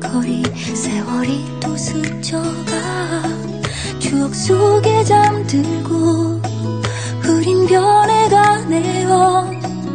거리 세월이 또 스쳐가 추억 속에 잠들고 우린 변해가네요.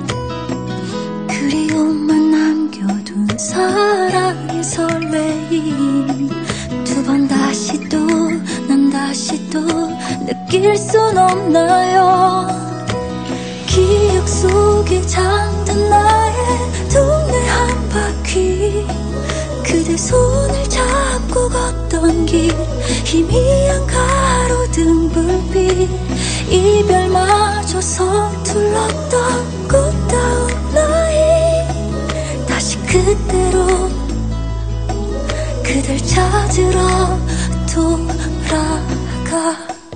그리움만 남겨둔 사랑의 설레임 두 번 다시 또 난 다시 또 느낄 순 없나요. 기억 속에 잠든 나의 동네 한 바퀴 그대 손을 잡고 걷던 길 희미한 가로등 불빛 이별마저 서툴렀던 꽃다운 나이 다시 그때로 그댈 찾으러 돌아가.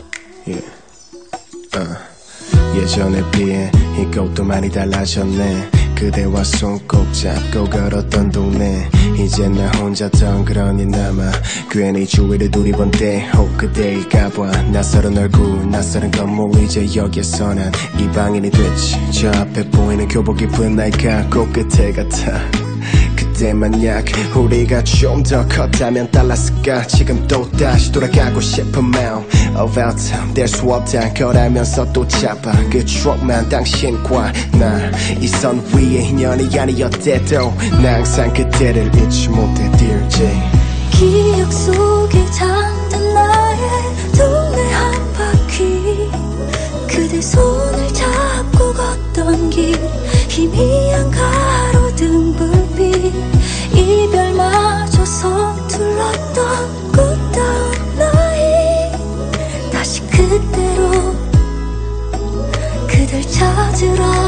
예전에 비해 이곳도 많이 달라졌네. 그대와 손 꼭 잡고 걸었던 동네 이제 나 혼자 덩그러니 남아 괜히 주위를 두리번 때 혹 그대일까봐 낯설은 얼굴 낯설은 건물 이제 여기에서 난 이방인이 됐지. 저 앞에 보이는 교복 입은 나이가 꽃끝에 같아. 그때 만약 우리가 좀 더 컸다면 달랐을까. 지금 또 다시 돌아가고 싶은 마음 About time 될 수 없다 거라면서 또 잡아 그 추억만 당신과 나 이 선 위의 인연이 아니었대도 나 항상 그때를 잊지 못해 Dear J. 기억 속에 잠든 나의 동네 한 바퀴 그대 손을 잡고 걷던 길 희미한 가로등 불빛 이별마저 서툴렀던 꽃다운 나이 다시 그때로 그댈 찾으러